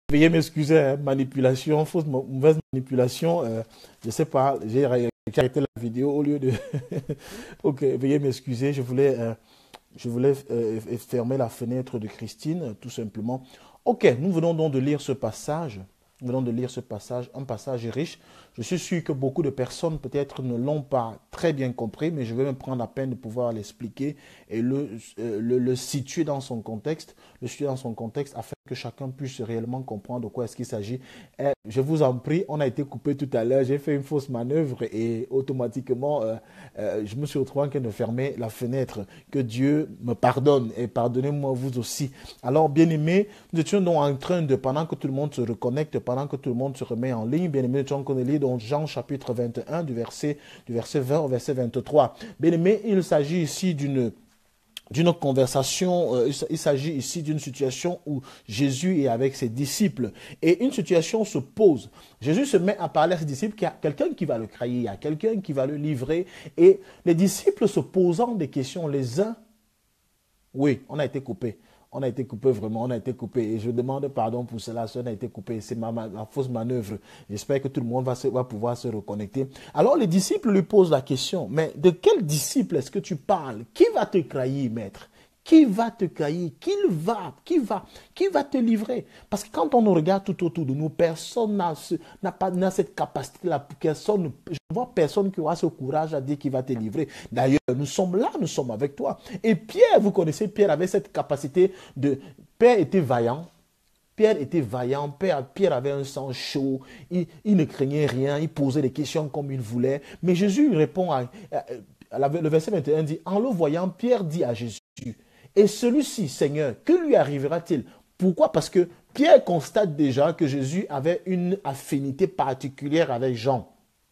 Veuillez m'excuser, hein, manipulation, fausse, mauvaise manipulation. Je ne sais pas, j'ai arrêté la vidéo au lieu de... Ok, veuillez m'excuser, je voulais fermer la fenêtre de Christine, tout simplement. Ok, nous venons donc de lire ce passage. Nous venons de lire ce passage, un passage riche. Je suis sûr que beaucoup de personnes peut-être ne l'ont pas très bien compris, mais je vais me prendre la peine de pouvoir l'expliquer et le situer dans son contexte, afin que chacun puisse réellement comprendre de quoi est-ce qu'il s'agit. Je vous en prie, on a été coupé tout à l'heure, j'ai fait une fausse manœuvre et automatiquement, je me suis retrouvé en train de fermer la fenêtre. Que Dieu me pardonne et pardonnez-moi vous aussi. Alors, bien-aimés, nous étions donc en train de, pendant que tout le monde se reconnecte, pendant que tout le monde se remet en ligne, bien-aimés, nous étions en train de lire donc Jean chapitre 21 du verset 20 au verset 23. Bien-aimés, il s'agit ici d'une conversation, il s'agit ici d'une situation où Jésus est avec ses disciples et une situation se pose. Jésus se met à parler à ses disciples qu'il y a quelqu'un qui va le trahir, il y a quelqu'un qui va le livrer et les disciples se posant des questions les uns. Oui, on a été coupé. On a été coupé vraiment, on a été coupé. Et je demande pardon pour cela, ça a été coupé. C'est ma fausse manœuvre. J'espère que tout le monde va pouvoir se reconnecter. Alors les disciples lui posent la question, mais de quel disciple est-ce que tu parles? Qui va te trahir, maître? Qui va te trahir? Qui va te livrer? Parce que quand on regarde tout autour de nous, personne n'a cette capacité-là. Je ne vois personne qui aura ce courage à dire qu'il va te livrer. D'ailleurs, nous sommes là, nous sommes avec toi. Et Pierre, vous connaissez, Pierre avait cette capacité de... Pierre était vaillant. Pierre avait un sang chaud, il ne craignait rien, il posait des questions comme il voulait. Mais Jésus répond le verset 21 dit, en le voyant, Pierre dit à Jésus, et celui-ci, Seigneur, que lui arrivera-t-il? Pourquoi? Parce que Pierre constate déjà que Jésus avait une affinité particulière avec Jean.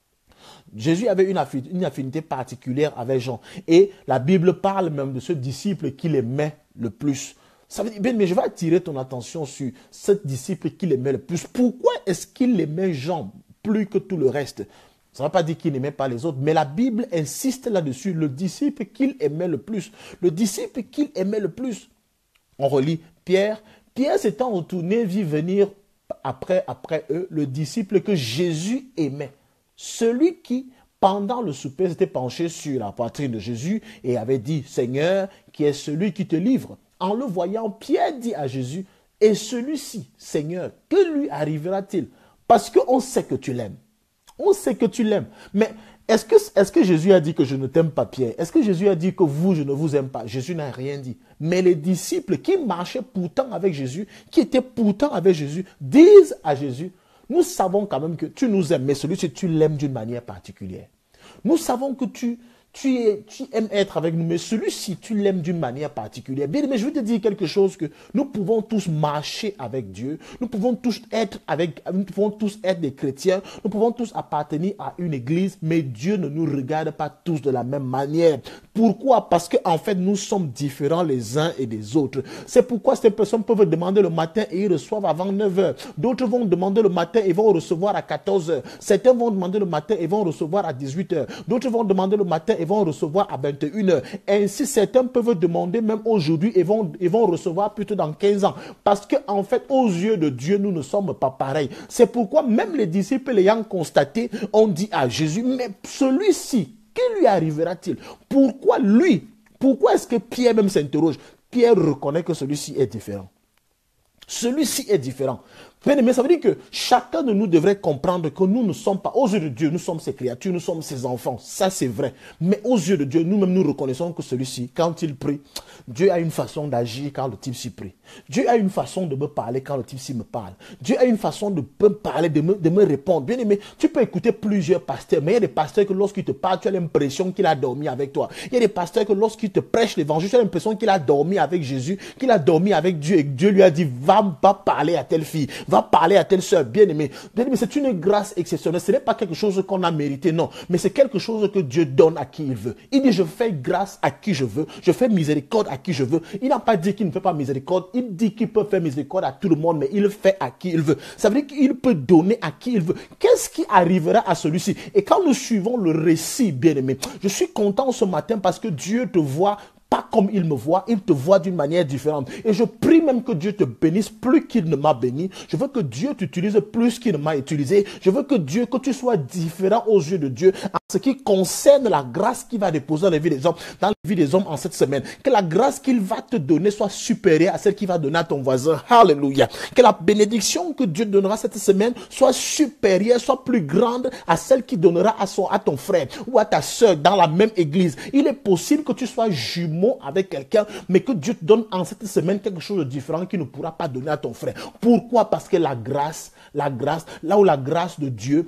Jésus avait une affinité particulière avec Jean. Et la Bible parle même de ce disciple qu'il aimait le plus. Ça veut dire, bien, mais je vais attirer ton attention sur ce disciple qu'il aimait le plus. Pourquoi est-ce qu'il aimait Jean plus que tout le reste? Ça ne va pas dire qu'il n'aimait pas les autres, mais la Bible insiste là-dessus. Le disciple qu'il aimait le plus. Le disciple qu'il aimait le plus. On relit Pierre. Pierre s'étant retourné, vit venir après eux le disciple que Jésus aimait. Celui qui, pendant le souper, s'était penché sur la poitrine de Jésus et avait dit, Seigneur, qui est celui qui te livre. En le voyant, Pierre dit à Jésus, et celui-ci, Seigneur, que lui arrivera-t-il? Parce qu'on sait que tu l'aimes. On sait que tu l'aimes. Mais est-ce que Jésus a dit que je ne t'aime pas, Pierre? Est-ce que Jésus a dit que vous, je ne vous aime pas? Jésus n'a rien dit. Mais les disciples qui marchaient pourtant avec Jésus, qui étaient pourtant avec Jésus, disent à Jésus, nous savons quand même que tu nous aimes, mais celui-ci, tu l'aimes d'une manière particulière. Nous savons que tu aimes être avec nous, mais celui-ci, tu l'aimes d'une manière particulière. Bien, mais je veux te dire quelque chose, que nous pouvons tous marcher avec Dieu, nous pouvons tous être des chrétiens, nous pouvons tous appartenir à une église, mais Dieu ne nous regarde pas tous de la même manière. Pourquoi? Parce qu'en fait, nous sommes différents les uns et des autres. C'est pourquoi ces personnes peuvent demander le matin et ils reçoivent avant 9 heures. D'autres vont demander le matin et vont recevoir à 14 heures. Certains vont demander le matin et vont recevoir à 18 heures. D'autres vont demander le matin et vont recevoir à 21 heures. Ainsi, certains peuvent demander même aujourd'hui et vont recevoir plutôt dans 15 ans. Parce qu'en fait, aux yeux de Dieu, nous ne sommes pas pareils. C'est pourquoi même les disciples l'ayant constaté, ont dit à Jésus, mais celui-ci, que lui arrivera-t-il? Pourquoi lui? Pourquoi est-ce que Pierre même s'interroge? Pierre reconnaît que celui-ci est différent. Celui-ci est différent. Mais ça veut dire que chacun de nous devrait comprendre que nous ne sommes pas, aux yeux de Dieu, nous sommes ses créatures, nous sommes ses enfants. Ça, c'est vrai. Mais aux yeux de Dieu, nous-mêmes, nous reconnaissons que celui-ci, quand il prie, Dieu a une façon d'agir quand le type s'y prie. Dieu a une façon de me parler quand le type s'y me parle. Dieu a une façon de me parler, de me répondre. Bien aimé, tu peux écouter plusieurs pasteurs, mais il y a des pasteurs que lorsqu'ils te parlent, tu as l'impression qu'il a dormi avec toi. Il y a des pasteurs que lorsqu'ils te prêchent l'évangile, tu as l'impression qu'il a dormi avec Jésus, qu'il a dormi avec Dieu et que Dieu lui a dit, va parler à telle fille, va parler à telle soeur. Bien aimé, c'est une grâce exceptionnelle. Ce n'est pas quelque chose qu'on a mérité, non. Mais c'est quelque chose que Dieu donne à qui il veut. Il dit, je fais grâce à qui je veux. Je fais miséricorde à qui je veux. Il n'a pas dit qu'il ne fait pas miséricorde. Il dit qu'il peut faire miséricorde à tout le monde, mais il fait à qui il veut. Ça veut dire qu'il peut donner à qui il veut. Qu'est-ce qui arrivera à celui-ci? Et quand nous suivons le récit, bien aimé, je suis content ce matin parce que Dieu te voit pas comme il me voit, il te voit d'une manière différente. Et je prie même que Dieu te bénisse plus qu'il ne m'a béni. Je veux que Dieu t'utilise plus qu'il ne m'a utilisé. Je veux que Dieu, que tu sois différent aux yeux de Dieu en ce qui concerne la grâce qu'il va déposer dans les vies des hommes, dans les vies des hommes en cette semaine. Que la grâce qu'il va te donner soit supérieure à celle qu'il va donner à ton voisin. Alléluia. Que la bénédiction que Dieu donnera cette semaine soit supérieure, soit plus grande à celle qu'il donnera à ton frère ou à ta soeur dans la même église. Il est possible que tu sois jumeau avec quelqu'un, mais que Dieu te donne en cette semaine quelque chose de différent qu'il ne pourra pas donner à ton frère. Pourquoi? Parce que la grâce, là où la grâce de Dieu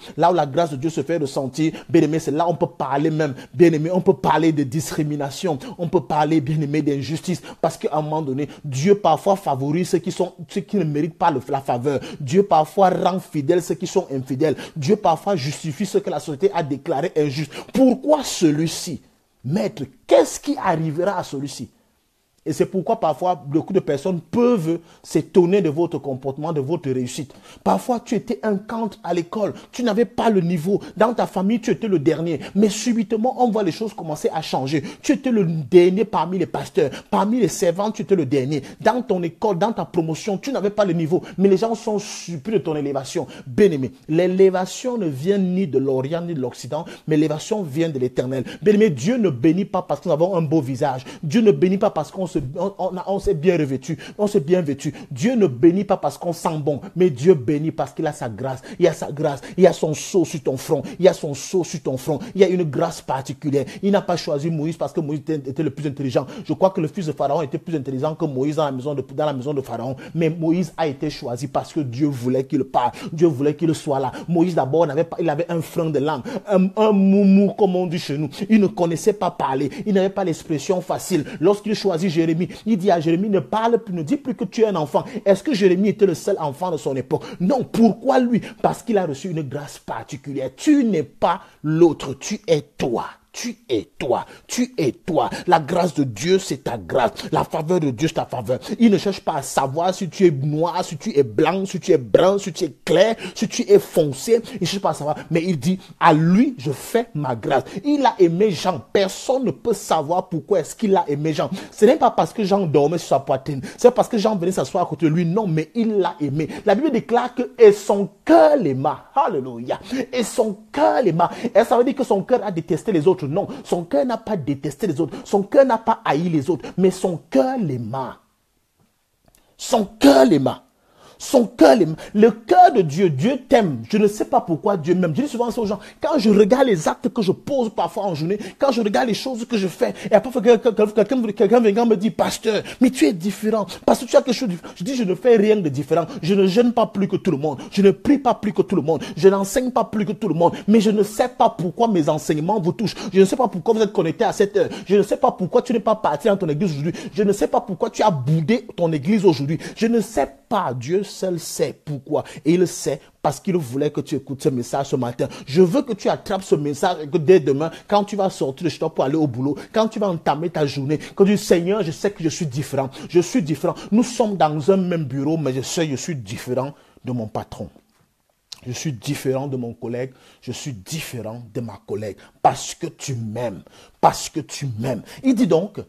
se fait ressentir, bien-aimé, c'est là où on peut parler même, bien-aimé, on peut parler de discrimination, on peut parler, bien-aimé, d'injustice, parce qu'à un moment donné, Dieu parfois favorise ceux qui ne méritent pas la faveur. Dieu parfois rend fidèles ceux qui sont infidèles. Dieu parfois justifie ce que la société a déclaré injuste. Pourquoi celui-ci? Maître, qu'est-ce qui arrivera à celui-ci? Et c'est pourquoi parfois beaucoup de personnes peuvent s'étonner de votre comportement, de votre réussite. Parfois tu étais un cancre à l'école, tu n'avais pas le niveau. Dans ta famille tu étais le dernier. Mais subitement on voit les choses commencer à changer. Tu étais le dernier parmi les pasteurs, parmi les servants tu étais le dernier. Dans ton école, dans ta promotion, tu n'avais pas le niveau. Mais les gens sont surpris de ton élévation. Bien-aimé, l'élévation ne vient ni de l'Orient ni de l'Occident, mais l'élévation vient de l'Éternel. Bien-aimé, Dieu ne bénit pas parce que nous avons un beau visage. Dieu ne bénit pas parce qu'on s'est bien revêtu, on s'est bien vêtu. Dieu ne bénit pas parce qu'on sent bon, mais Dieu bénit parce qu'il a sa grâce. Il y a sa grâce, il y a son sceau sur ton front, il y a son sceau sur ton front, il y a une grâce particulière. Il n'a pas choisi Moïse parce que Moïse était le plus intelligent. Je crois que le fils de Pharaon était plus intelligent que Moïse dans la maison de Pharaon. Mais Moïse a été choisi parce que Dieu voulait qu'il parle, Dieu voulait qu'il soit là. Moïse d'abord, il avait un frein de langue, un moumou comme on dit chez nous. Il ne connaissait pas parler, il n'avait pas l'expression facile. Lorsqu'il choisit Jérémie, il dit à Jérémie, ne parle plus, ne dis plus que tu es un enfant. Est-ce que Jérémie était le seul enfant de son époque? Non. Pourquoi lui? Parce qu'il a reçu une grâce particulière. Tu n'es pas l'autre, tu es toi. Tu es toi, tu es toi. La grâce de Dieu, c'est ta grâce. La faveur de Dieu, c'est ta faveur. Il ne cherche pas à savoir si tu es noir, si tu es blanc, si tu es brun, si tu es clair, si tu es foncé. Il ne cherche pas à savoir. Mais il dit, à lui, je fais ma grâce. Il a aimé Jean. Personne ne peut savoir pourquoi est-ce qu'il a aimé Jean. Ce n'est pas parce que Jean dormait sur sa poitrine. C'est parce que Jean venait s'asseoir à côté de lui. Non, mais il l'a aimé. La Bible déclare que et son cœur l'aima. Alléluia. Et son cœur l'aima. Et ça veut dire que son cœur a détesté les autres. Non, son cœur n'a pas détesté les autres. Son cœur n'a pas haï les autres. Mais son cœur l'aima. Son cœur l'aima. Son cœur l'aima. Le cœur de Dieu, Dieu t'aime. Je ne sais pas pourquoi Dieu m'aime. Je dis souvent ça aux gens. Quand je regarde les actes que je pose parfois en journée, quand je regarde les choses que je fais, et parfois quelqu'un vient me dire, pasteur, mais tu es différent. Parce que tu as quelque chose de différent. Je dis, je ne fais rien de différent. Je ne jeûne pas plus que tout le monde. Je ne prie pas plus que tout le monde. Je n'enseigne pas plus que tout le monde. Mais je ne sais pas pourquoi mes enseignements vous touchent. Je ne sais pas pourquoi vous êtes connectés à cette heure. Je ne sais pas pourquoi tu n'es pas parti dans ton église aujourd'hui. Je ne sais pas pourquoi tu as boudé ton église aujourd'hui. Je ne sais pas. Dieu seul sait pourquoi. Et il sait parce qu'il voulait que tu écoutes ce message ce matin. Je veux que tu attrapes ce message et que dès demain, quand tu vas sortir de chez toi pour aller au boulot, quand tu vas entamer ta journée, que tu dis, Seigneur, je sais que je suis différent. Je suis différent. Nous sommes dans un même bureau, mais je sais que je suis différent de mon patron. Je suis différent de mon collègue. Je suis différent de ma collègue. Parce que tu m'aimes. Parce que tu m'aimes. Il dit donc,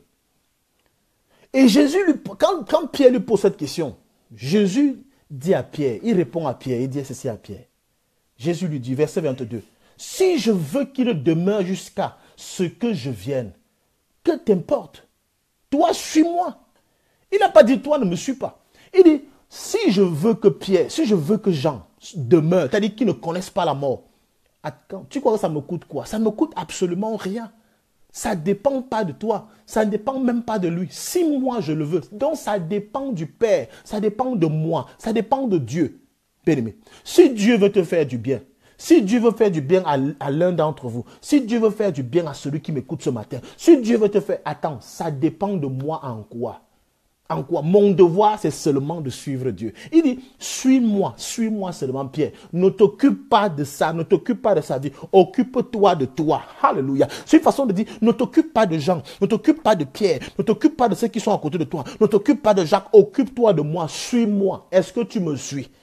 et Jésus, quand Pierre lui pose cette question, Jésus dit à Pierre, il répond à Pierre, il dit ceci à Pierre. Jésus lui dit, verset 22, si je veux qu'il demeure jusqu'à ce que je vienne, que t'importe? Toi, suis-moi. Il n'a pas dit, toi, ne me suis pas. Il dit, si je veux que Pierre, si je veux que Jean demeure, c'est-à-dire qu'ils ne connaissent pas la mort, tu crois que ça me coûte quoi? Ça ne me coûte absolument rien. Ça ne dépend pas de toi. Ça ne dépend même pas de lui. Si moi je le veux. Donc ça dépend du Père. Ça dépend de moi. Ça dépend de Dieu. Bien-aimé. Si Dieu veut te faire du bien. Si Dieu veut faire du bien à l'un d'entre vous. Si Dieu veut faire du bien à celui qui m'écoute ce matin. Si Dieu veut te faire... Attends, ça dépend de moi en quoi? En quoi? Mon devoir, c'est seulement de suivre Dieu. Il dit, suis-moi seulement, Pierre. Ne t'occupe pas de ça, ne t'occupe pas de sa vie. Occupe-toi de toi. Alléluia. C'est une façon de dire, ne t'occupe pas de Jean, ne t'occupe pas de Pierre, ne t'occupe pas de ceux qui sont à côté de toi, ne t'occupe pas de Jacques, occupe-toi de moi, suis-moi. Est-ce que tu me suis?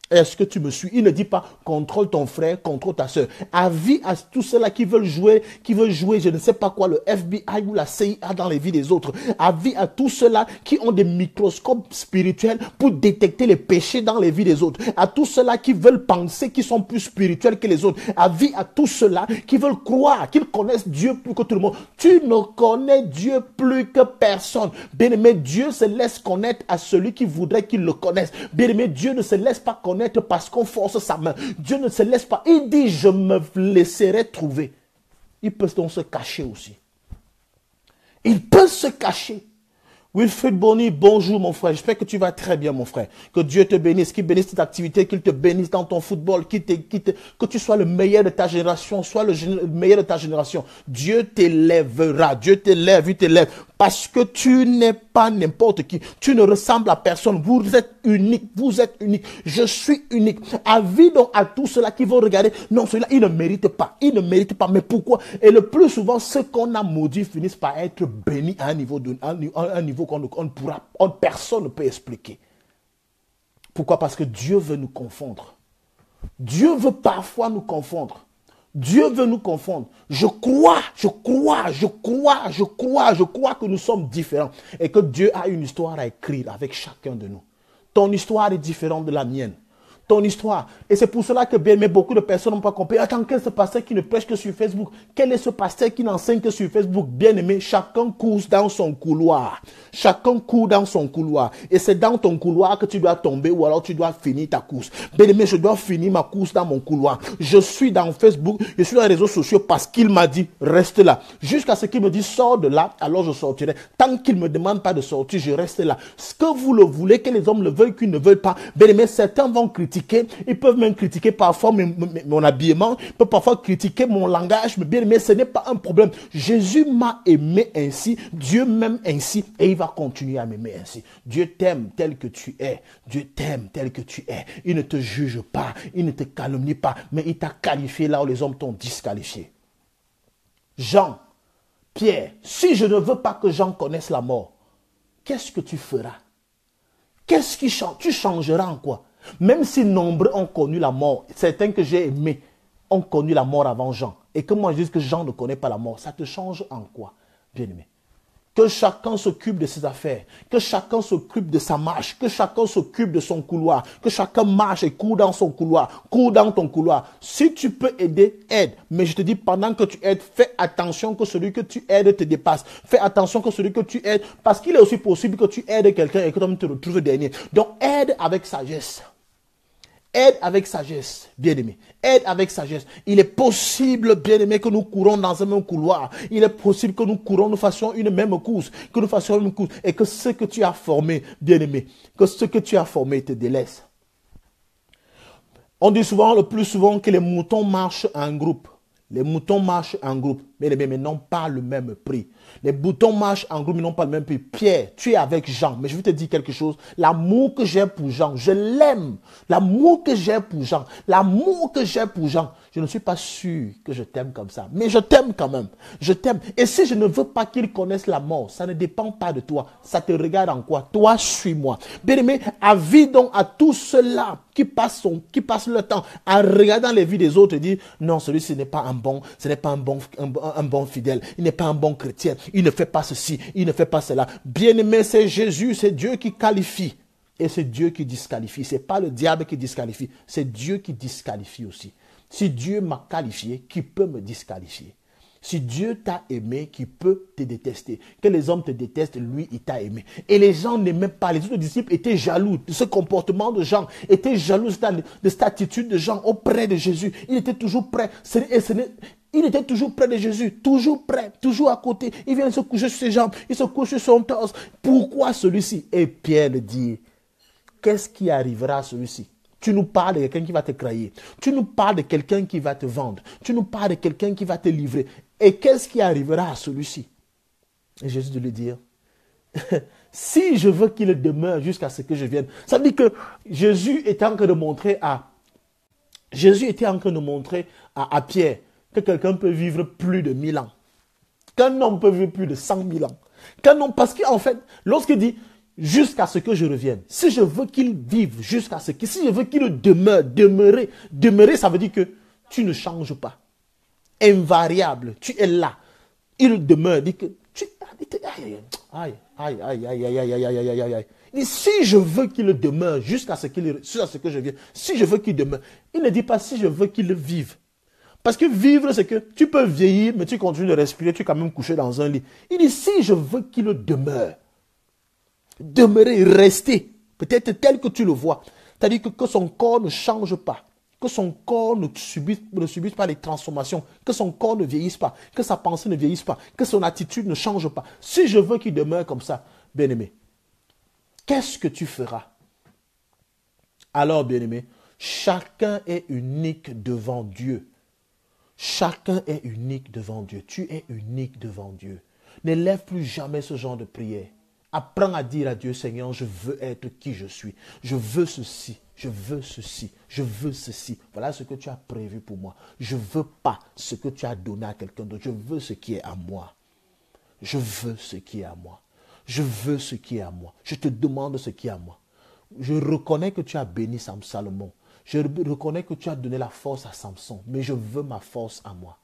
Est-ce que tu me suis? Il ne dit pas contrôle ton frère, contrôle ta soeur. Avis à tous ceux-là qui veulent jouer, je ne sais pas quoi, le FBI ou la CIA dans les vies des autres. Avis à tous ceux-là qui ont des microscopes spirituels pour détecter les péchés dans les vies des autres. À tous ceux-là qui veulent penser qu'ils sont plus spirituels que les autres. Avis à tous ceux-là qui veulent croire qu'ils connaissent Dieu plus que tout le monde. Tu ne connais Dieu plus que personne. Bien-aimé, Dieu se laisse connaître à celui qui voudrait qu'il le connaisse. Bien-aimé, Dieu ne se laisse pas connaître parce qu'on force sa main. Dieu ne se laisse pas. Il dit, je me laisserai trouver. Il peut donc se cacher aussi. Il peut se cacher. Wilfred Bonny, bonjour mon frère. J'espère que tu vas très bien mon frère. Que Dieu te bénisse, qu'il bénisse cette activité, qu'il te bénisse dans ton football, que tu sois le meilleur de ta génération, sois le meilleur de ta génération. Dieu t'élèvera, Dieu t'élève, il t'élève. Parce que tu n'es pas n'importe qui. Tu ne ressembles à personne. Vous êtes unique. Vous êtes unique. Je suis unique. Avis donc à tous ceux-là qui vont regarder. Non, ceux-là, ils ne méritent pas. Ils ne méritent pas. Mais pourquoi? Et le plus souvent, ceux qu'on a maudits finissent par être bénis à un niveau personne ne peut expliquer. Pourquoi? Parce que Dieu veut nous confondre. Dieu veut parfois nous confondre. Dieu veut nous confondre. Je crois que nous sommes différents et que Dieu a une histoire à écrire avec chacun de nous. Ton histoire est différente de la mienne. Ton histoire. Et c'est pour cela que bien, mais beaucoup de personnes n'ont pas compris. Attends, quel est ce pasteur qui ne prêche que sur Facebook? Quel est ce pasteur qui n'enseigne que sur Facebook? Bien aimé, chacun court dans son couloir. Chacun court dans son couloir. Et c'est dans ton couloir que tu dois tomber ou alors tu dois finir ta course. Bien aimé, je dois finir ma course dans mon couloir. Je suis dans Facebook, je suis dans les réseaux sociaux parce qu'il m'a dit, reste là. Jusqu'à ce qu'il me dise, sors de là, alors je sortirai. Tant qu'il ne me demande pas de sortir, je reste là. Ce que vous le voulez, que les hommes le veulent, qu'ils ne veulent pas. Bien aimé, certains vont critiquer. Ils peuvent même critiquer parfois mon habillement, ils peuvent parfois critiquer mon langage, mais bien aimé, ce n'est pas un problème. Jésus m'a aimé ainsi, Dieu m'aime ainsi et il va continuer à m'aimer ainsi. Dieu t'aime tel que tu es, Dieu t'aime tel que tu es. Il ne te juge pas, il ne te calomnie pas, mais il t'a qualifié là où les hommes t'ont disqualifié. Jean, Pierre, si je ne veux pas que Jean connaisse la mort, qu'est-ce que tu feras? Qu'est-ce qui change? Tu changeras en quoi? Même si nombreux ont connu la mort, certains que j'ai aimés ont connu la mort avant Jean. Et que moi je dis que Jean ne connaît pas la mort, ça te change en quoi, bien-aimé? Que chacun s'occupe de ses affaires, que chacun s'occupe de sa marche, que chacun s'occupe de son couloir, que chacun marche et court dans son couloir, court dans ton couloir. Si tu peux aider, aide. Mais je te dis, pendant que tu aides, fais attention que celui que tu aides te dépasse. Fais attention que celui que tu aides, parce qu'il est aussi possible que tu aides quelqu'un et que tu te retrouves dernier. Donc aide avec sagesse. Aide avec sagesse, bien-aimé. Aide avec sagesse. Il est possible, bien-aimé, que nous courons dans un même couloir. Il est possible que nous courons, nous fassions une même course. Que nous fassions une course. Et que ce que tu as formé, bien-aimé, que ce que tu as formé te délaisse. On dit souvent, le plus souvent, que les moutons marchent en groupe. Les moutons marchent en groupe, mais n'ont pas le même prix. Les moutons marchent en groupe, mais n'ont pas le même prix. Pierre, tu es avec Jean, mais je vais te dire quelque chose. L'amour que j'ai pour Jean, je l'aime. L'amour que j'ai pour Jean, je ne suis pas sûr que je t'aime comme ça. Mais je t'aime quand même. Je t'aime. Et si je ne veux pas qu'il connaisse la mort, ça ne dépend pas de toi. Ça te regarde en quoi? Toi, suis-moi. Bien-aimé, avis donc à tous ceux-là qui passent le temps en regardant les vies des autres et dire, non, celui-ci n'est pas un bon fidèle. Il n'est pas un bon chrétien. Il ne fait pas ceci. Il ne fait pas cela. Bien-aimé, c'est Jésus, c'est Dieu qui qualifie. Et c'est Dieu qui disqualifie. Ce n'est pas le diable qui disqualifie. C'est Dieu qui disqualifie aussi. Si Dieu m'a qualifié, qui peut me disqualifier? Si Dieu t'a aimé, qui peut te détester? Que les hommes te détestent, lui, il t'a aimé. Et les gens n'aimaient pas. Les autres disciples étaient jaloux de ce comportement de Jean, étaient jaloux de cette attitude de Jean auprès de Jésus. Il était toujours prêt. Il était toujours près de Jésus, toujours prêt, toujours à côté. Il vient se coucher sur ses jambes, il se couche sur son torse. Pourquoi celui-ci? Et Pierre le dit, qu'est-ce qui arrivera à celui-ci? Tu nous parles de quelqu'un qui va te trahir. Tu nous parles de quelqu'un qui va te vendre. Tu nous parles de quelqu'un qui va te livrer. Et qu'est-ce qui arrivera à celui-ci? Et Jésus de lui dire, si je veux qu'il demeure jusqu'à ce que je vienne. Ça veut dire que Jésus était en train de montrer à Pierre que quelqu'un peut vivre plus de 1000 ans. Qu'un homme peut vivre plus de 100 000 ans. Qu'un homme, parce qu'en fait, lorsqu'il dit, jusqu'à ce que je revienne, si je veux qu'il vive jusqu'à ce que, si je veux qu'il demeure, demeurer, ça veut dire que tu ne changes pas. Invariable, tu es là. Il demeure, dit que tu, aïe, aïe, aïe, aïe, aïe, aïe, aïe, aïe, aïe, aïe, aïe. Il dit, si je veux qu'il demeure jusqu'à ce que je vienne, si je veux qu'il demeure, il ne dit pas si je veux qu'il vive. Parce que vivre, c'est que tu peux vieillir, mais tu continues de respirer, tu es quand même couché dans un lit. Il dit, si je veux qu'il demeure, demeurer, rester, peut-être tel que tu le vois. C'est-à-dire que son corps ne change pas, que son corps ne subisse pas les transformations, que son corps ne vieillisse pas, que sa pensée ne vieillisse pas, que son attitude ne change pas. Si je veux qu'il demeure comme ça, bien-aimé, qu'est-ce que tu feras? Alors, bien-aimé, chacun est unique devant Dieu. Chacun est unique devant Dieu. Tu es unique devant Dieu. N'élève plus jamais ce genre de prière. Apprends à dire à Dieu, Seigneur, je veux être qui je suis. Je veux ceci, je veux ceci, je veux ceci. Voilà ce que tu as prévu pour moi. Je ne veux pas ce que tu as donné à quelqu'un d'autre. Je veux ce qui est à moi. Je veux ce qui est à moi. Je veux ce qui est à moi. Je te demande ce qui est à moi. Je reconnais que tu as béni Salomon. Je reconnais que tu as donné la force à Samson. Mais je veux ma force à moi.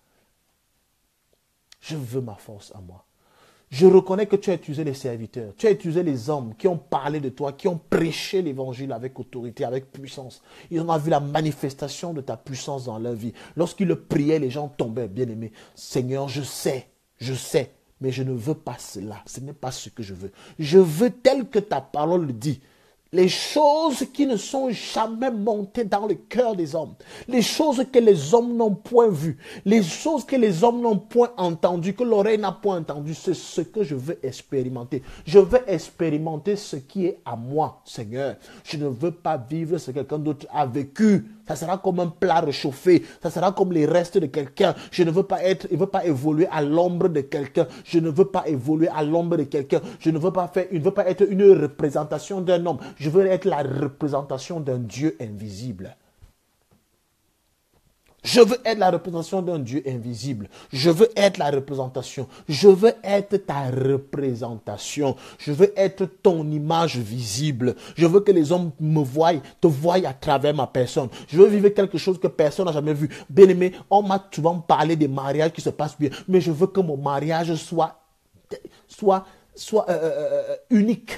Je veux ma force à moi. Je reconnais que tu as utilisé les serviteurs. Tu as utilisé les hommes qui ont parlé de toi, qui ont prêché l'évangile avec autorité, avec puissance. Ils ont vu la manifestation de ta puissance dans leur vie. Lorsqu'ils le priaient, les gens tombaient, bien-aimés. Seigneur, je sais, mais je ne veux pas cela. Ce n'est pas ce que je veux. Je veux tel que ta parole le dit. Les choses qui ne sont jamais montées dans le cœur des hommes. Les choses que les hommes n'ont point vues. Les choses que les hommes n'ont point entendues, que l'oreille n'a point entendues. C'est ce que je veux expérimenter. Je veux expérimenter ce qui est à moi, Seigneur. Je ne veux pas vivre ce que quelqu'un d'autre a vécu. Ça sera comme un plat réchauffé. Ça sera comme les restes de quelqu'un. Je ne veux pas être, il ne veut pas évoluer à l'ombre de quelqu'un. Je ne veux pas évoluer à l'ombre de quelqu'un. Je ne veux pas être une représentation d'un homme. Je veux être la représentation d'un Dieu invisible. Je veux être la représentation d'un Dieu invisible. Je veux être la représentation. Je veux être ta représentation. Je veux être ton image visible. Je veux que les hommes me voient, te voient à travers ma personne. Je veux vivre quelque chose que personne n'a jamais vu. Bien aimé, on m'a souvent parlé des mariages qui se passent bien. Mais je veux que mon mariage soit unique.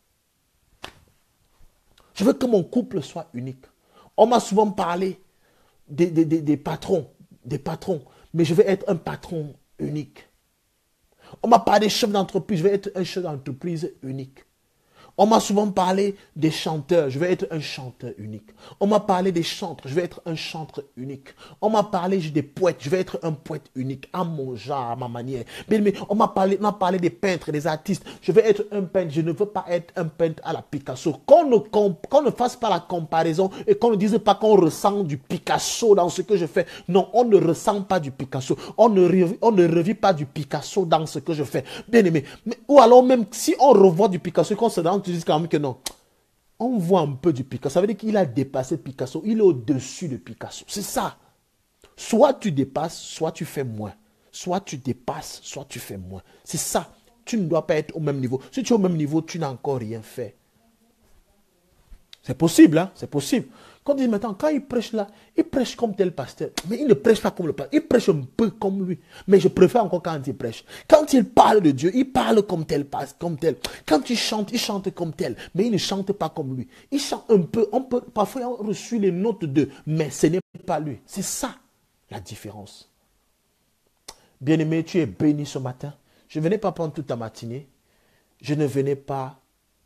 Je veux que mon couple soit unique. On m'a souvent parlé des patrons, mais je vais être un patron unique. On m'a parlé des chefs d'entreprise, je vais être un chef d'entreprise unique. On m'a souvent parlé des chanteurs, je vais être un chanteur unique. On m'a parlé des chantres, je vais être un chanteur unique. On m'a parlé des poètes, je vais être un poète unique, à mon genre, à ma manière. Mais on m'a parlé des peintres, des artistes, je vais être un peintre, je ne veux pas être un peintre à la Picasso. Qu'on ne fasse pas la comparaison et qu'on ne dise pas qu'on ressent du Picasso dans ce que je fais. Non, on ne ressent pas du Picasso. On ne revit pas du Picasso dans ce que je fais. Bien aimé. Ou alors même si on revoit du Picasso, qu'on se rend, tu dis quand même que non. On voit un peu du Picasso. Ça veut dire qu'il a dépassé Picasso. Il est au-dessus de Picasso. C'est ça. Soit tu dépasses, soit tu fais moins. Soit tu dépasses, soit tu fais moins. C'est ça. Tu ne dois pas être au même niveau. Si tu es au même niveau, tu n'as encore rien fait. C'est possible, hein? C'est possible. Quand il dit maintenant, quand il prêche là, il prêche comme tel pasteur. Mais il ne prêche pas comme le pasteur. Il prêche un peu comme lui. Mais je préfère encore quand il prêche. Quand il parle de Dieu, il parle comme tel. Quand il chante comme tel. Mais il ne chante pas comme lui. Il chante un peu. Parfois, on a reçu les notes de, mais ce n'est pas lui. C'est ça la différence. Bien-aimé, tu es béni ce matin. Je ne venais pas prendre toute ta matinée. Je ne venais pas.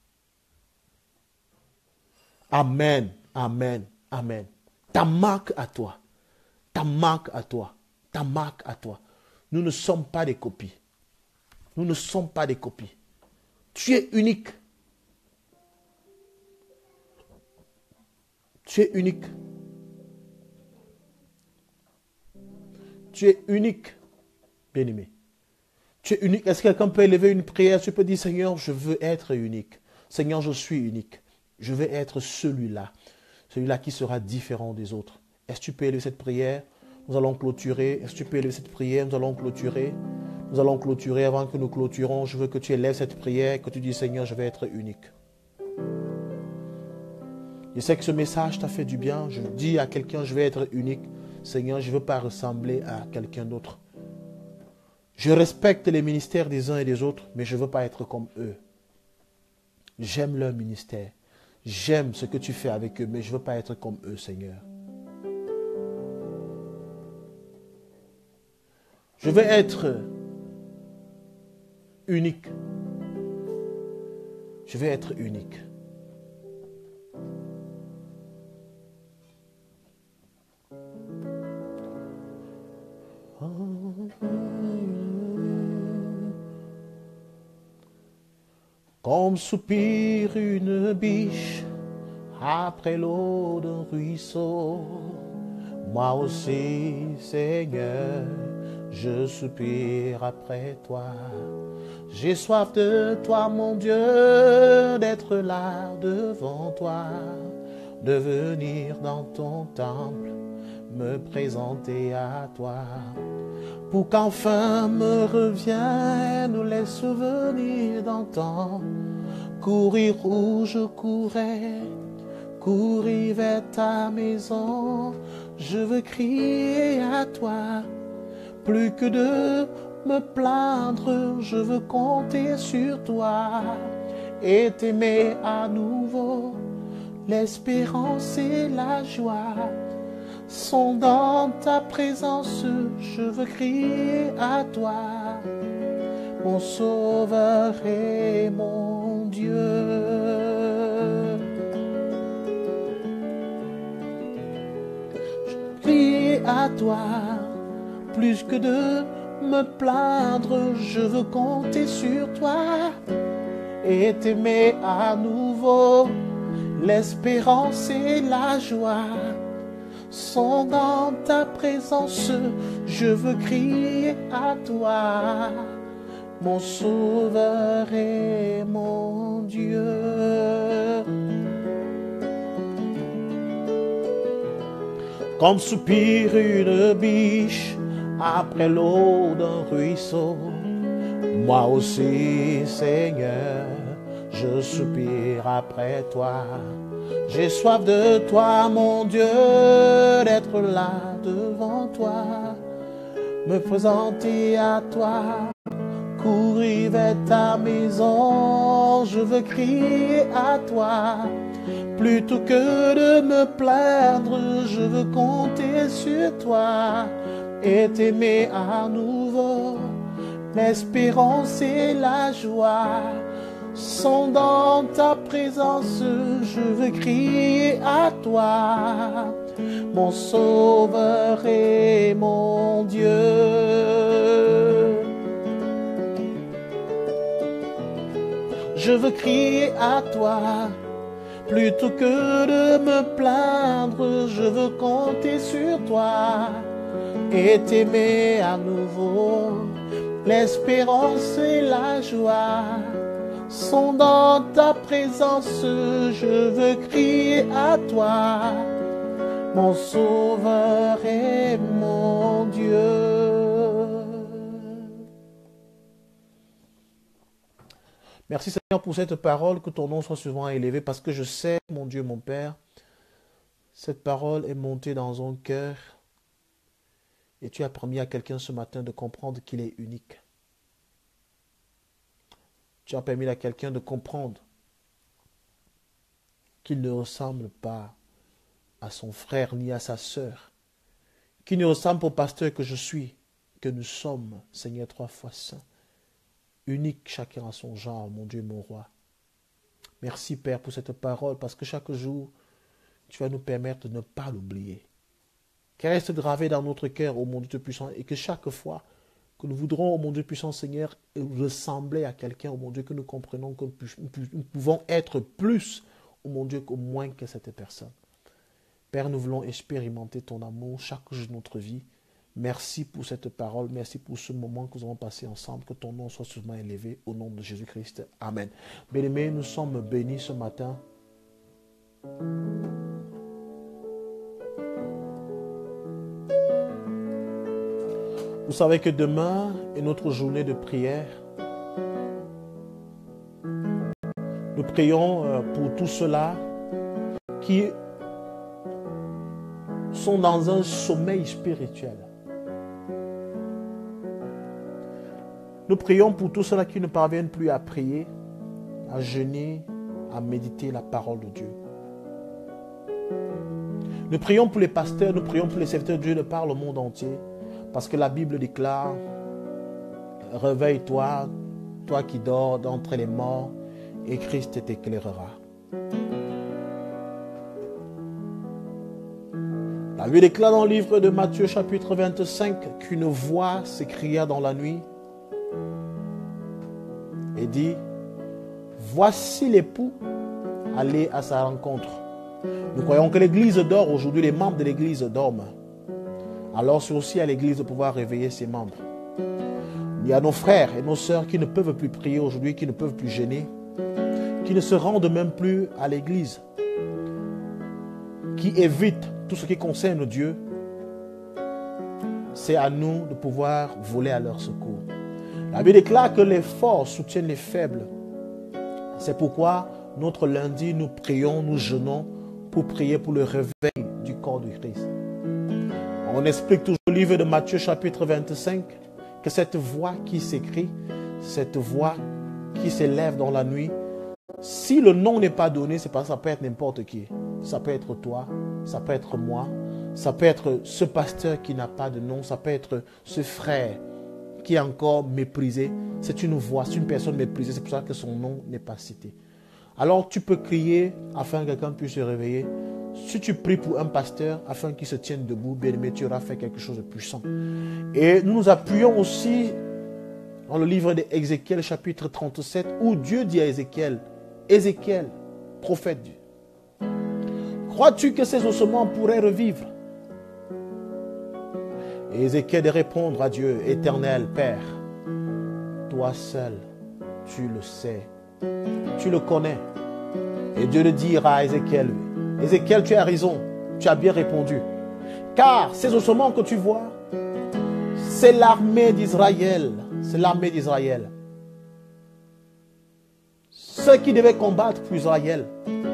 Amen, amen, amen. Ta marque à toi. Ta marque à toi. Ta marque à toi. Nous ne sommes pas des copies. Nous ne sommes pas des copies. Tu es unique. Tu es unique. Tu es unique, bien-aimé. Tu es unique. Est-ce que quelqu'un peut élever une prière? Tu peux dire, Seigneur, je veux être unique. Seigneur, je suis unique. Je veux être celui-là qui sera différent des autres. Est-ce que tu peux élever cette prière? Nous allons clôturer. Est-ce que tu peux élever cette prière? Nous allons clôturer. Nous allons clôturer. Avant que nous clôturons, je veux que tu élèves cette prière et que tu dis, Seigneur, je vais être unique. Je sais que ce message t'a fait du bien. Je dis à quelqu'un, je vais être unique. Seigneur, je ne veux pas ressembler à quelqu'un d'autre. Je respecte les ministères des uns et des autres, mais je ne veux pas être comme eux. J'aime leur ministère. J'aime ce que tu fais avec eux, mais je ne veux pas être comme eux, Seigneur. Je veux être unique. Je vais être unique. Comme soupire une biche après l'eau d'un ruisseau, moi aussi, Seigneur, je soupire après toi. J'ai soif de toi, mon Dieu, d'être là devant toi, de venir dans ton temple, me présenter à toi, pour qu'enfin me reviennent les souvenirs d'antan. Courir où je courais, courir vers ta maison, je veux crier à toi, plus que de me plaindre, je veux compter sur toi et t'aimer à nouveau. L'espérance et la joie sont dans ta présence, je veux crier à toi, mon Sauveur et mon Dieu. Je veux crier à toi, plus que de me plaindre, je veux compter sur toi et t'aimer à nouveau. L'espérance et la joie sont dans ta présence, je veux crier à toi, mon Sauveur et mon Dieu. Comme soupire une biche après l'eau d'un ruisseau, moi aussi, Seigneur, je soupire après toi. J'ai soif de toi, mon Dieu, d'être là devant toi, me présenter à toi, courir vers ta maison, je veux crier à toi, plutôt que de me plaindre, je veux compter sur toi et t'aimer à nouveau. L'espérance et la joie sont dans ta présence, je veux crier à toi, mon Sauveur et mon Dieu. Je veux crier à toi, plutôt que de me plaindre, je veux compter sur toi et t'aimer à nouveau. L'espérance et la joie sont dans ta présence, je veux crier à toi, mon Sauveur et mon Dieu. Merci Seigneur pour cette parole, que ton nom soit souvent élevé, parce que je sais, mon Dieu, mon Père, cette parole est montée dans ton cœur et tu as permis à quelqu'un ce matin de comprendre qu'il est unique. Tu as permis à quelqu'un de comprendre qu'il ne ressemble pas à son frère ni à sa sœur, qu'il ne ressemble au pasteur que je suis, que nous sommes, Seigneur, 3 fois saint, unique chacun à son genre, mon Dieu, mon roi. Merci Père pour cette parole, parce que chaque jour, tu vas nous permettre de ne pas l'oublier. Qu'elle reste gravée dans notre cœur, ô mon Dieu puissant, et que chaque fois que nous voudrons, ô mon Dieu puissant Seigneur, ressembler à quelqu'un, ô mon Dieu, que nous comprenons que nous pouvons être plus, ô mon Dieu, qu'au moins que cette personne. Père, nous voulons expérimenter ton amour chaque jour de notre vie. Merci pour cette parole, merci pour ce moment que nous avons passé ensemble, que ton nom soit souvent élevé, au nom de Jésus-Christ. Amen. Bien-aimés, nous sommes bénis ce matin. Vous savez que demain est notre journée de prière. Nous prions pour tous ceux-là qui sont dans un sommeil spirituel. Nous prions pour tous ceux-là qui ne parviennent plus à prier, à jeûner, à méditer la parole de Dieu. Nous prions pour les pasteurs, nous prions pour les serviteurs de Dieu de par le monde entier, parce que la Bible déclare: réveille-toi, toi qui dors d'entre les morts, et Christ t'éclairera. La Bible déclare dans le livre de Matthieu chapitre 25 qu'une voix s'écria dans la nuit et dit: voici l'époux, allez à sa rencontre. Nous croyons que l'Église dort aujourd'hui, les membres de l'Église dorment. Alors c'est aussi à l'Église de pouvoir réveiller ses membres. Il y a nos frères et nos sœurs qui ne peuvent plus prier aujourd'hui, qui ne peuvent plus jeûner, qui ne se rendent même plus à l'Église, qui évitent tout ce qui concerne Dieu. C'est à nous de pouvoir voler à leur secours. La Bible déclare que les forts soutiennent les faibles. C'est pourquoi notre lundi, nous prions, nous jeûnons pour prier pour le réveil du corps du Christ. On explique toujours au livre de Matthieu chapitre 25 que cette voix qui s'écrit, cette voix qui s'élève dans la nuit, si le nom n'est pas donné, c'est parce que ça peut être n'importe qui. Ça peut être toi, ça peut être moi, ça peut être ce pasteur qui n'a pas de nom, ça peut être ce frère qui est encore méprisé. C'est une voix, c'est une personne méprisée, c'est pour ça que son nom n'est pas cité. Alors tu peux crier afin que quelqu'un puisse se réveiller. Si tu pries pour un pasteur afin qu'il se tienne debout, bien aimé, tu auras fait quelque chose de puissant. Et nous nous appuyons aussi dans le livre d'Ézéchiel chapitre 37 où Dieu dit à Ézéchiel, Ézéchiel, prophète Dieu, crois-tu que ces ossements pourraient revivre? Et Ézéchiel de répondre à Dieu, Éternel Père, toi seul, tu le sais, tu le connais. Et Dieu le dira à Ézéchiel, Ézéchiel, tu as raison, tu as bien répondu. Car ces ossements que tu vois, c'est l'armée d'Israël, c'est l'armée d'Israël. Ceux qui devaient combattre pour Israël,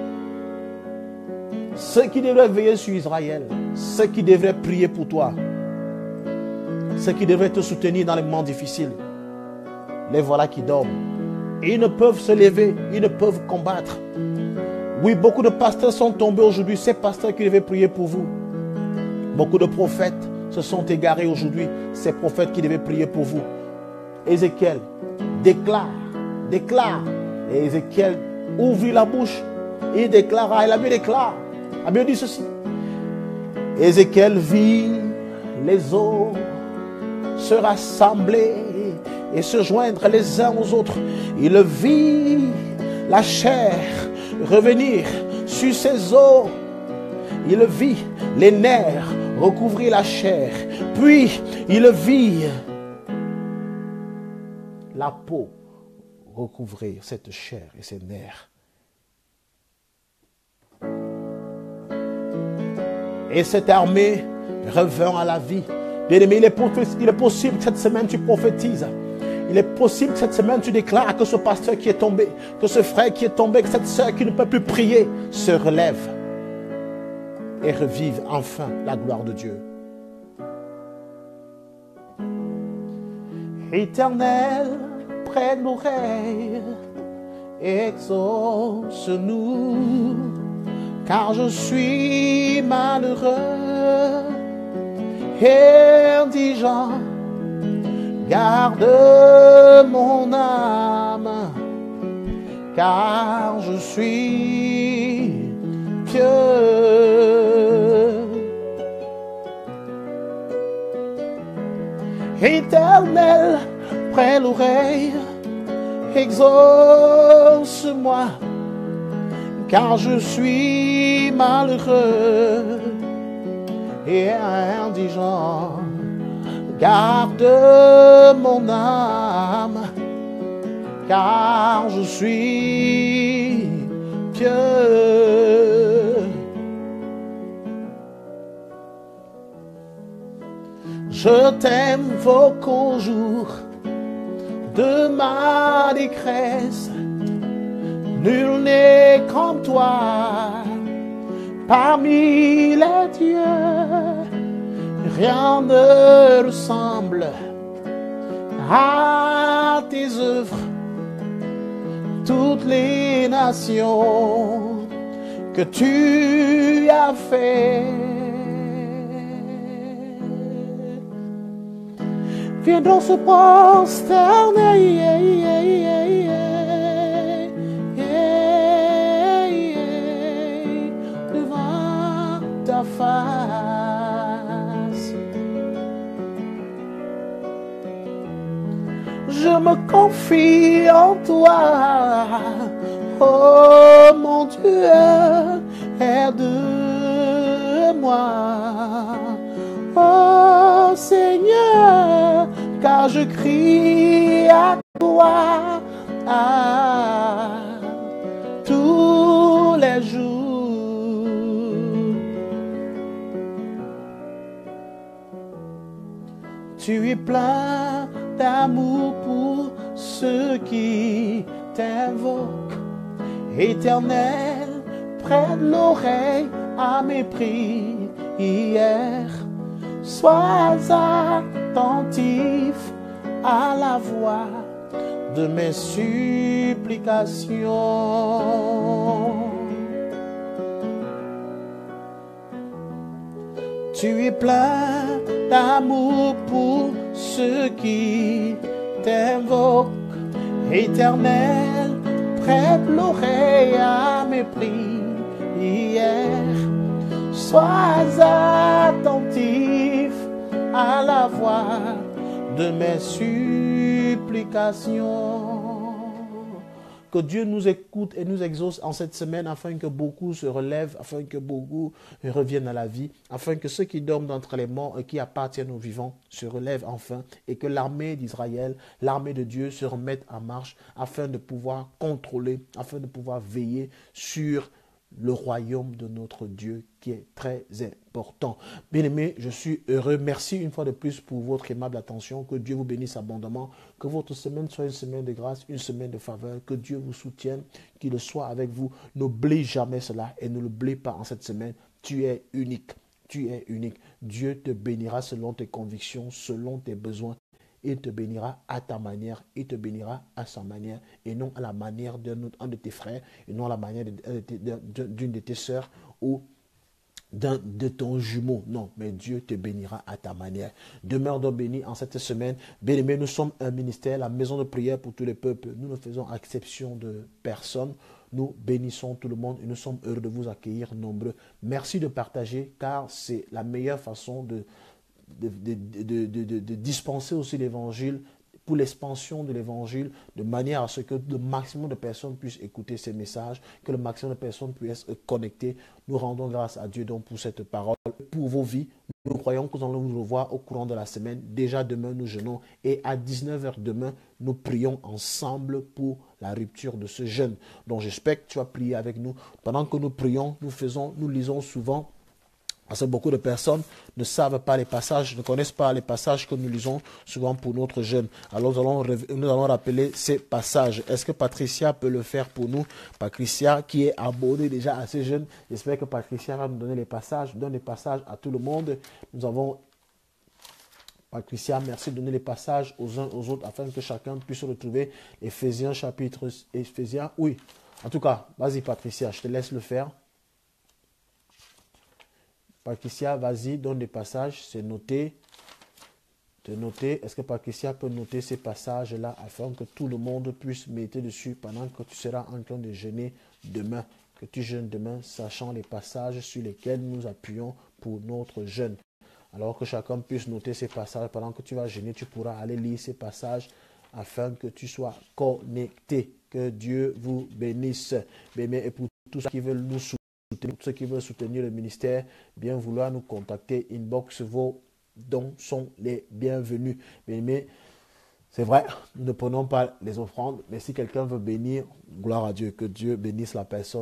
ceux qui devraient veiller sur Israël, ceux qui devraient prier pour toi, ceux qui devraient te soutenir dans les moments difficiles, les voilà qui dorment. Et ils ne peuvent se lever, ils ne peuvent combattre. Oui, beaucoup de pasteurs sont tombés aujourd'hui, ces pasteurs qui devaient prier pour vous. Beaucoup de prophètes se sont égarés aujourd'hui, ces prophètes qui devaient prier pour vous. Ézéchiel déclare. Et Ézéchiel ouvrit la bouche et il déclara, et la Bible déclare, la Bible dit ceci. Ézéchiel vit les eaux se rassembler et se joindre les uns aux autres. Il vit la chair revenir sur ses os. Il vit les nerfs recouvrir la chair. Puis il vit la peau recouvrir cette chair et ces nerfs. Et cette armée revint à la vie. Bien-aimé, il est possible que cette semaine tu prophétises. Il est possible que cette semaine tu déclares que ce pasteur qui est tombé, que ce frère qui est tombé, que cette soeur qui ne peut plus prier se relève et revive enfin la gloire de Dieu. Éternel, prête l'oreille, exauce-nous, car je suis malheureux, indigent. Garde mon âme, car je suis pieux. Éternel, prête l'oreille, exauce-moi, car je suis malheureux et indigent. Garde mon âme, car je suis pieux. Je t'invoque au jour de ma détresse. Nul n'est comme toi parmi les dieux. Rien ne ressemble à tes œuvres. Toutes les nations que tu as fait. Viendront se prosterner devant ta face. Je me confie en toi, oh mon Dieu, aide-moi, oh Seigneur, car je crie à toi tous les jours. Tu es plein d'amour pour ceux qui t'invoquent. Éternel, prête l'oreille à mes prières. Sois attentif à la voix de mes supplications. Tu es plein d'amour pour ceux qui t'invoquent. Éternel, prête l'oreille à mes prières. Sois attentif à la voix de mes supplications. Que Dieu nous écoute et nous exauce en cette semaine afin que beaucoup se relèvent, afin que beaucoup reviennent à la vie, afin que ceux qui dorment d'entre les morts et qui appartiennent aux vivants se relèvent enfin et que l'armée d'Israël, l'armée de Dieu se remette en marche afin de pouvoir contrôler, afin de pouvoir veiller sur le royaume de notre Dieu qui est très important. Bien-aimés, je suis heureux. Merci une fois de plus pour votre aimable attention. Que Dieu vous bénisse abondamment. Que votre semaine soit une semaine de grâce, une semaine de faveur. Que Dieu vous soutienne, qu'il soit avec vous. N'oubliez jamais cela et ne l'oubliez pas en cette semaine. Tu es unique. Tu es unique. Dieu te bénira selon tes convictions, selon tes besoins. Il te bénira à ta manière, il te bénira à sa manière et non à la manière d'un de tes frères et non à la manière d'une de tes sœurs ou de ton jumeau. Non, mais Dieu te bénira à ta manière. Demeure donc béni en cette semaine. Bien-aimés, nous sommes un ministère, la maison de prière pour tous les peuples. Nous ne faisons exception de personne. Nous bénissons tout le monde et nous sommes heureux de vous accueillir nombreux. Merci de partager car c'est la meilleure façon de dispenser aussi l'évangile, pour l'expansion de l'évangile, de manière à ce que le maximum de personnes puissent écouter ces messages, que le maximum de personnes puissent être connectées. Nous rendons grâce à Dieu donc pour cette parole, pour vos vies. Nous croyons que nous allons nous revoir au courant de la semaine. Déjà demain, nous jeûnons et à 19h demain, nous prions ensemble pour la rupture de ce jeûne. Donc j'espère que tu vas prier avec nous. Pendant que nous prions, nous lisons souvent. Parce que beaucoup de personnes ne savent pas les passages, ne connaissent pas les passages que nous lisons souvent pour notre jeûne. Alors nous allons rappeler ces passages. Est-ce que Patricia peut le faire pour nous? Patricia qui est abonnée déjà à ce jeûne. J'espère que Patricia va nous donner les passages. Donne les passages à tout le monde. Nous avons Patricia, merci de donner les passages aux uns aux autres afin que chacun puisse retrouver Éphésiens chapitre Éphésiens. Oui, en tout cas, vas-y Patricia, je te laisse le faire. Patricia, vas-y, donne des passages, c'est noté. Est-ce que Patricia peut noter ces passages-là afin que tout le monde puisse méditer dessus pendant que tu seras en train de jeûner demain, que tu jeûnes demain, sachant les passages sur lesquels nous appuyons pour notre jeûne. Alors que chacun puisse noter ces passages pendant que tu vas jeûner, tu pourras aller lire ces passages afin que tu sois connecté. Que Dieu vous bénisse. Et pour tous ceux qui veulent nous soutenir, ceux qui veulent soutenir le ministère, bien vouloir nous contacter, inbox, vos dons sont les bienvenus. Mais c'est vrai, nous ne prenons pas les offrandes, mais si quelqu'un veut bénir, gloire à Dieu, que Dieu bénisse la personne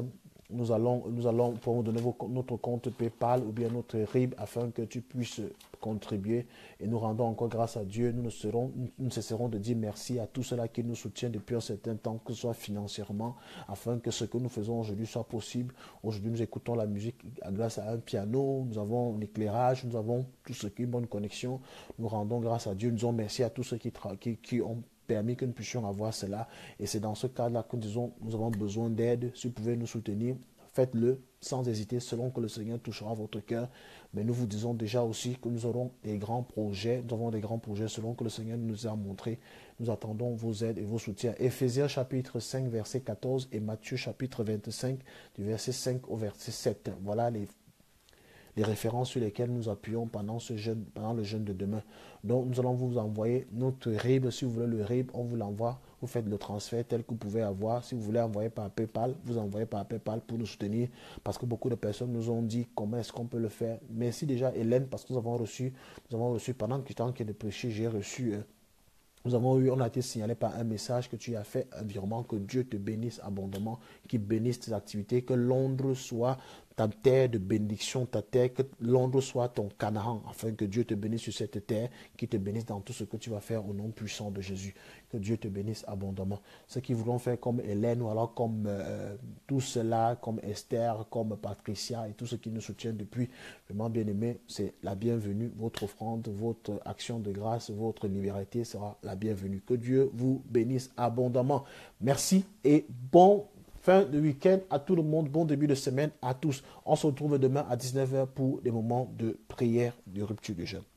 nous allons pour vous donner notre compte PayPal ou bien notre RIB afin que tu puisses contribuer. Et nous rendons encore grâce à Dieu. Nous ne cesserons de dire merci à tous ceux-là qui nous soutiennent depuis un certain temps, que ce soit financièrement, afin que ce que nous faisons aujourd'hui soit possible. Aujourd'hui, nous écoutons la musique grâce à un piano, nous avons l'éclairage, nous avons tout ce qui est bonne connexion. Nous rendons grâce à Dieu. Nous disons merci à tous ceux qui ont permis que nous puissions avoir cela. Et c'est dans ce cadre-là que nous disons, nous avons besoin d'aide. Si vous pouvez nous soutenir, faites-le sans hésiter, selon que le Seigneur touchera votre cœur. Mais nous vous disons déjà aussi que nous aurons des grands projets. Nous avons des grands projets selon que le Seigneur nous a montré. Nous attendons vos aides et vos soutiens. Éphésiens chapitre 5, verset 14 et Matthieu chapitre 25, du verset 5 au verset 7. Voilà les références sur lesquelles nous appuyons pendant le jeûne de demain. Donc, nous allons vous envoyer notre RIB. Si vous voulez le RIB, on vous l'envoie. Vous faites le transfert tel que vous pouvez avoir. Si vous voulez envoyer par PayPal, vous envoyez par PayPal pour nous soutenir. Parce que beaucoup de personnes nous ont dit comment est-ce qu'on peut le faire. Merci déjà Hélène, parce que nous avons reçu pendant que j'étais de prêcher, j'ai reçu... on a été signalé par un message que tu as fait un virement, que Dieu te bénisse abondamment, qu'il bénisse tes activités, que Londres soit ta terre de bénédiction, ta terre, que Londres soit ton Canaan, afin que Dieu te bénisse sur cette terre, qu'il te bénisse dans tout ce que tu vas faire au nom puissant de Jésus. Que Dieu te bénisse abondamment. Ceux qui voudront faire comme Hélène ou alors comme tout cela, comme Esther, comme Patricia et tous ceux qui nous soutiennent depuis, vraiment bien aimé, c'est la bienvenue. Votre offrande, votre action de grâce, votre liberté sera la bienvenue. Que Dieu vous bénisse abondamment. Merci et bon fin de week-end à tout le monde. Bon début de semaine à tous. On se retrouve demain à 19 h pour des moments de prière, de rupture de jeûne.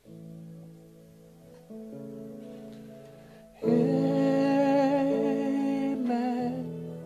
Amen.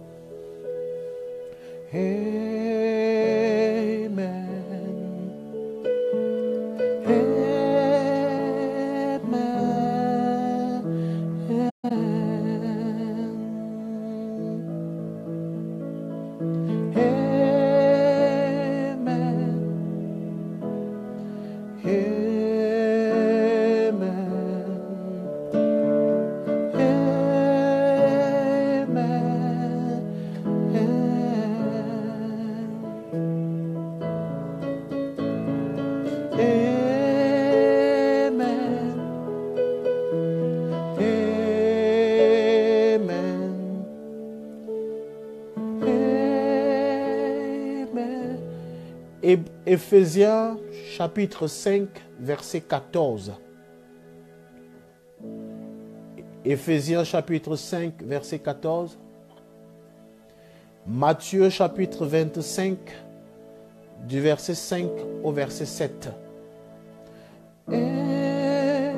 Éphésiens chapitre 5, verset 14. Éphésiens chapitre 5, verset 14. Matthieu chapitre 25, du verset 5 au verset 7. Amen.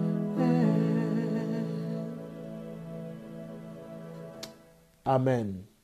Amen.